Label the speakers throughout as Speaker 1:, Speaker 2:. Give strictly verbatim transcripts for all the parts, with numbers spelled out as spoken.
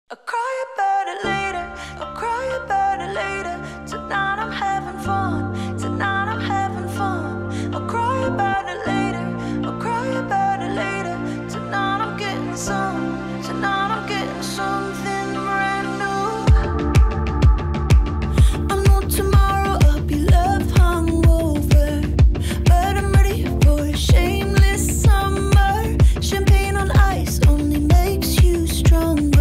Speaker 1: I'll cry about it later, I'll cry about it later. Tonight I'm having fun, tonight I'm having fun. I'll cry about it later, I'll cry about it later. Tonight I'm getting some, tonight I'm getting something brand new. I know tomorrow I'll be left hungover, but I'm ready for a shameless summer. Champagne on ice only makes you stronger.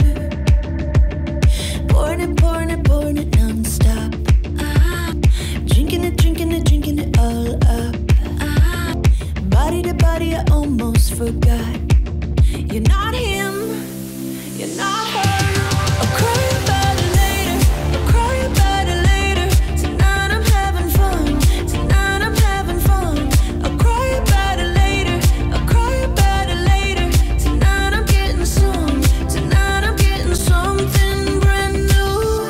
Speaker 1: Pouring it, pouring it, pouring it nonstop. Ah, drinking it, drinking it, drinking it all up. Ah, body to body, I almost forgot. You're not him, you're not her. I'll cry about it later, I'll cry about it later. Tonight I'm having fun, tonight I'm having fun. I'll cry about it later, I'll cry about it later. Tonight I'm getting some, tonight I'm getting something brand new.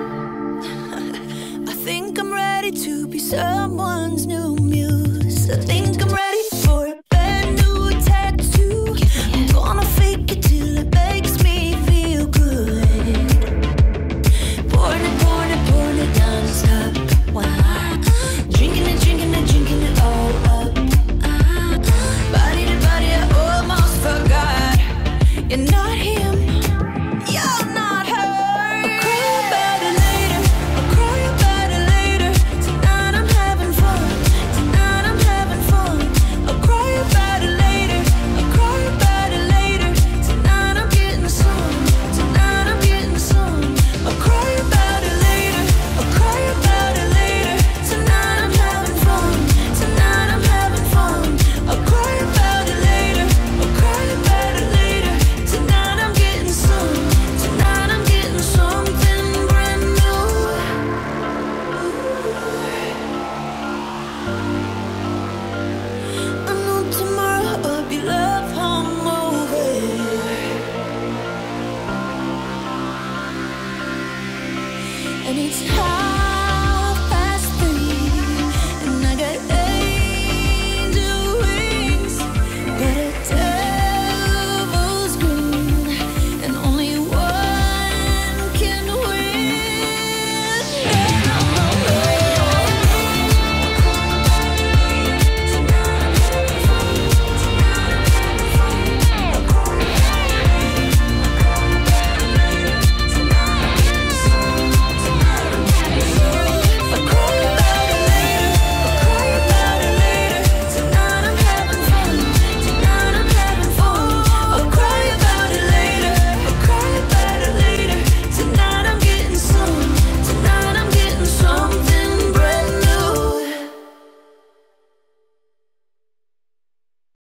Speaker 1: I think I'm ready to be someone's new muse. I think I'm ready for a brand new tattoo. I'm gonna fake it till it makes me feel good. Pouring it, pouring it, pouring it non-stop. Wow. Drinking it, drinking it, drinking it all up. Ah. Body to body, I almost forgot. You're not him, you're not her. I'll cry about it later, I'll cry about it later. Tonight I'm having fun, tonight I'm having fun. I'll cry about it later, I'll cry about it later. Tonight I'm getting some, tonight I'm getting some. I'll cry about it later, I'll cry about it later. Tonight I'm having fun, tonight I'm having fun. I'll cry about it later, I'll cry about it later. Tonight I'm getting some, tonight I'm getting something brand new. I know tomorrow I'll be left hungover, and it's hard.